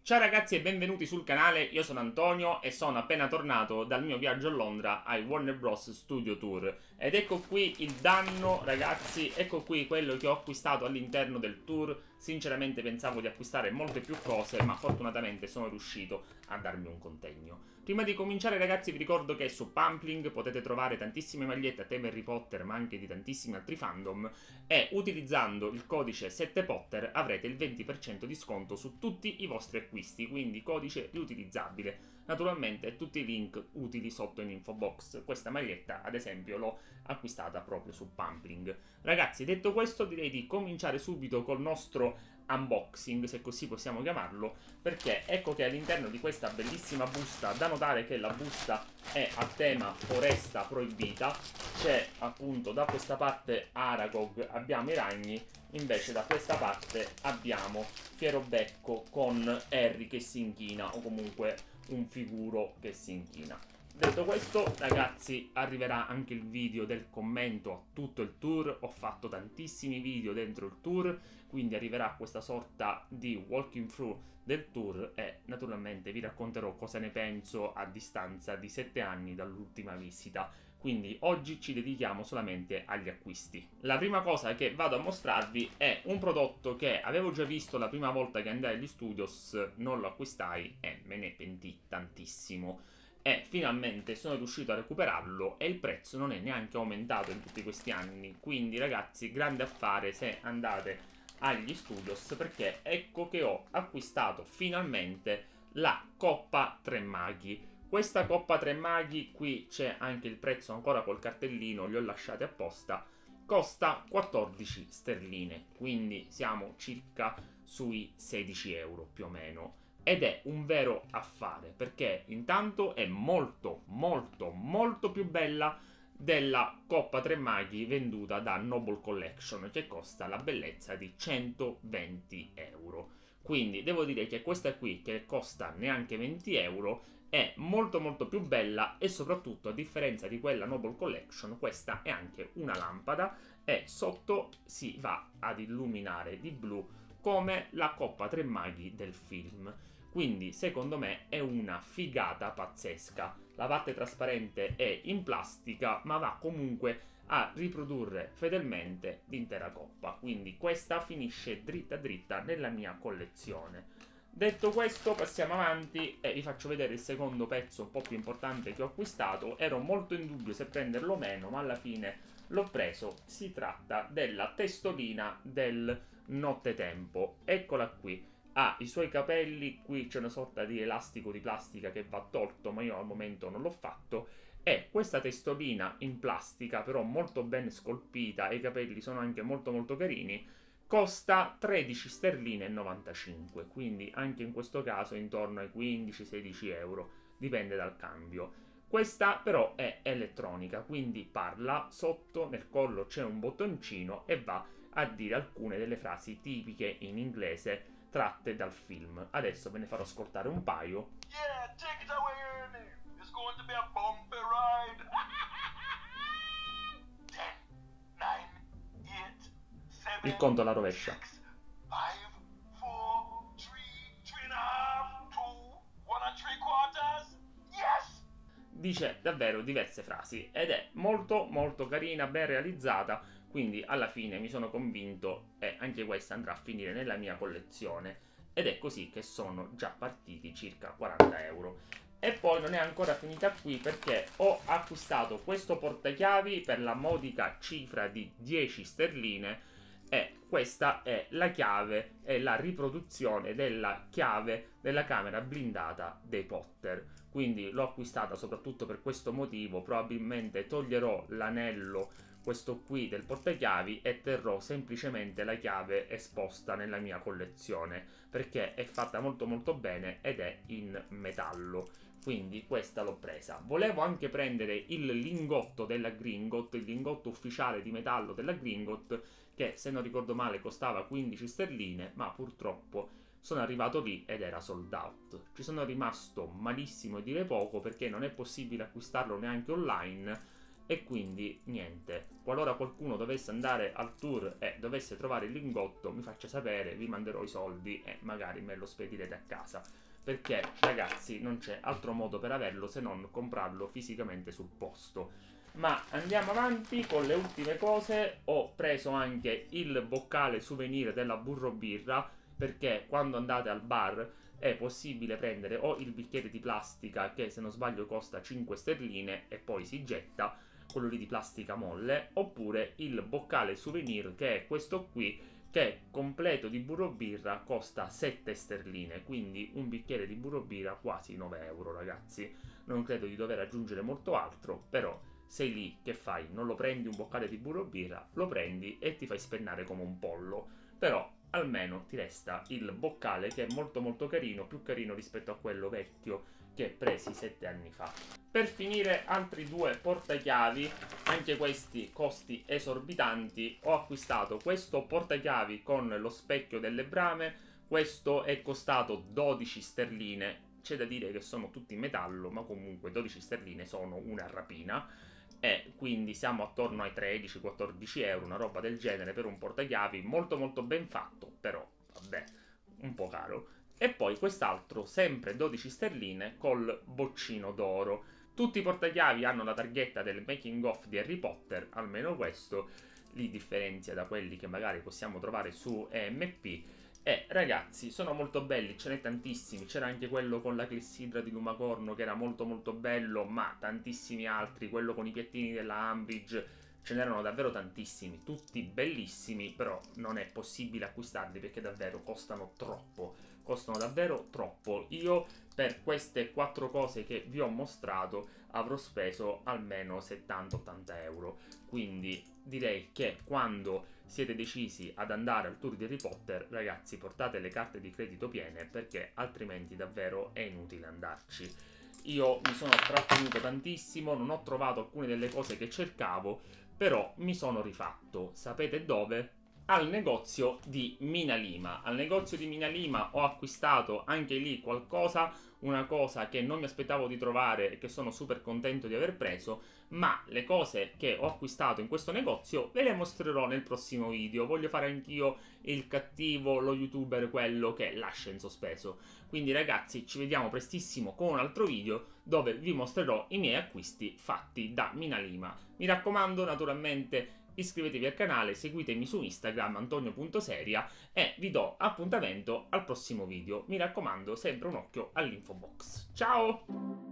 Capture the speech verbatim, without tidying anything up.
Ciao ragazzi e benvenuti sul canale, io sono Antonio e sono appena tornato dal mio viaggio a Londra ai Warner Bros. Studio Tour. Ed ecco qui il danno ragazzi, ecco qui quello che ho acquistato all'interno del tour. Sinceramente pensavo di acquistare molte più cose, ma fortunatamente sono riuscito a darmi un contegno. Prima di cominciare ragazzi vi ricordo che su Pumpling potete trovare tantissime magliette a tema Harry Potter ma anche di tantissimi altri fandom e utilizzando il codice sette Potter avrete il venti per cento di sconto su tutti i vostri acquisti, quindi codice riutilizzabile. Naturalmente tutti i link utili sotto in info box. Questa maglietta ad esempio l'ho acquistata proprio su Pumpling. Ragazzi, detto questo direi di cominciare subito col nostro unboxing, se così possiamo chiamarlo, perché ecco che all'interno di questa bellissima busta, da notare che la busta è a tema foresta proibita, c'è appunto da questa parte Aragog, abbiamo i ragni, invece da questa parte abbiamo Fierobecco con Harry che si inchina, o comunque un figuro che si inchina. Detto questo ragazzi, arriverà anche il video del commento a tutto il tour. Ho fatto tantissimi video dentro il tour, quindi arriverà questa sorta di walking through del tour e naturalmente vi racconterò cosa ne penso a distanza di sette anni dall'ultima visita. Quindi oggi ci dedichiamo solamente agli acquisti. La prima cosa che vado a mostrarvi è un prodotto che avevo già visto la prima volta che andai agli studios, non lo acquistai e me ne pentì tantissimo. E finalmente sono riuscito a recuperarlo e il prezzo non è neanche aumentato in tutti questi anni. Quindi ragazzi, grande affare se andate agli studios, perché ecco che ho acquistato finalmente la Coppa Tre Maghi. Questa Coppa Tre Maghi, qui c'è anche il prezzo ancora col cartellino, li ho lasciati apposta, costa quattordici sterline, quindi siamo circa sui sedici euro più o meno. Ed è un vero affare, perché intanto è molto molto molto più bella della Coppa Tre Maghi venduta da Noble Collection, che costa la bellezza di centoventi euro. Quindi devo dire che questa qui, che costa neanche venti euro, è molto molto più bella e soprattutto, a differenza di quella Noble Collection, questa è anche una lampada e sotto si va ad illuminare di blu come la Coppa Tre Maghi del film. Quindi secondo me è una figata pazzesca. La parte trasparente è in plastica ma va comunque a riprodurre fedelmente l'intera coppa. Quindi questa finisce dritta dritta nella mia collezione. Detto questo passiamo avanti e vi faccio vedere il secondo pezzo un po' più importante che ho acquistato. Ero molto in dubbio se prenderlo o meno, ma alla fine l'ho preso. Si tratta della testolina del nottetempo. Eccola qui. Ha i suoi capelli, qui c'è una sorta di elastico di plastica che va tolto, ma io al momento non l'ho fatto. E questa testolina in plastica, però molto ben scolpita, e i capelli sono anche molto molto carini, costa tredici sterline e novantacinque, quindi anche in questo caso intorno ai quindici sedici euro, dipende dal cambio. Questa però è elettronica, quindi parla, sotto nel collo c'è un bottoncino e va a dire alcune delle frasi tipiche in inglese tratte dal film. Adesso ve ne farò ascoltare un paio. Yeah, take it away, Ernie. It's going to be a bumpy ride. ten, nine, eight, seven, Il conto alla rovescia. six, five, four, three, three and a half, two, one and three quarters. Yes! Dice davvero diverse frasi ed è molto molto carina, ben realizzata, quindi alla fine mi sono convinto e anche questa andrà a finire nella mia collezione ed è così che sono già partiti circa quaranta euro. E poi non è ancora finita qui, perché ho acquistato questo portachiavi per la modica cifra di dieci sterline e questa è la chiave e la riproduzione della chiave della camera blindata dei Potter. Quindi l'ho acquistata soprattutto per questo motivo. Probabilmente toglierò l'anello, questo qui del portachiavi, e terrò semplicemente la chiave esposta nella mia collezione, perché è fatta molto molto bene ed è in metallo. Quindi questa l'ho presa. Volevo anche prendere il lingotto della Gringot, il lingotto ufficiale di metallo della Gringot, che se non ricordo male costava quindici sterline, ma purtroppo sono arrivato lì ed era sold out. Ci sono rimasto malissimo, e dire poco, perché non è possibile acquistarlo neanche online E quindi niente, qualora qualcuno dovesse andare al tour e dovesse trovare il lingotto, mi faccia sapere, vi manderò i soldi e magari me lo spedirete a casa, perché ragazzi non c'è altro modo per averlo se non comprarlo fisicamente sul posto. Ma andiamo avanti con le ultime cose. Ho preso anche il boccale souvenir della Burro Birra, perché quando andate al bar è possibile prendere o il bicchiere di plastica, che se non sbaglio costa cinque sterline e poi si getta, quello lì di plastica molle, oppure il boccale souvenir, che è questo qui, che completo di burro birra costa sette sterline, quindi un bicchiere di burro birra quasi nove euro, ragazzi. Non credo di dover aggiungere molto altro, però sei lì, che fai? Non lo prendi un boccale di burro birra, lo prendi e ti fai spennare come un pollo. Però almeno ti resta il boccale, che è molto molto carino, più carino rispetto a quello vecchio che presi sette anni fa. Per finire, altri due portachiavi, anche questi costi esorbitanti. Ho acquistato questo portachiavi con lo specchio delle brame, questo è costato dodici sterline, c'è da dire che sono tutti in metallo, ma comunque dodici sterline sono una rapina, e quindi siamo attorno ai tredici quattordici euro, una roba del genere per un portachiavi molto molto ben fatto, però vabbè, un po' caro. E poi quest'altro, sempre dodici sterline, col boccino d'oro. Tutti i portachiavi hanno la targhetta del making of di Harry Potter, almeno questo li differenzia da quelli che magari possiamo trovare su E M P. E ragazzi, sono molto belli, ce n'è tantissimi. C'era anche quello con la clessidra di Lumacorno, che era molto molto bello, ma tantissimi altri. Quello con i piattini della Umbridge, ce n'erano davvero tantissimi, tutti bellissimi, però non è possibile acquistarli perché davvero costano troppo. Costano davvero troppo. Io per queste quattro cose che vi ho mostrato avrò speso almeno settanta ottanta euro. Quindi direi che quando siete decisi ad andare al tour di Harry Potter, ragazzi, portate le carte di credito piene, perché altrimenti davvero è inutile andarci. Io mi sono trattenuto tantissimo, non ho trovato alcune delle cose che cercavo, però mi sono rifatto. Sapete dove? Al negozio di Minalima. Al negozio di Minalima ho acquistato anche lì qualcosa, una cosa che non mi aspettavo di trovare e che sono super contento di aver preso, ma le cose che ho acquistato in questo negozio ve le mostrerò nel prossimo video. Voglio fare anch'io il cattivo, lo youtuber, quello che lascia in sospeso. Quindi ragazzi, ci vediamo prestissimo con un altro video dove vi mostrerò i miei acquisti fatti da Minalima. Mi raccomando, naturalmente, iscrivetevi al canale, seguitemi su Instagram antonio punto seria e vi do appuntamento al prossimo video. Mi raccomando, sempre un occhio all'info box. Ciao!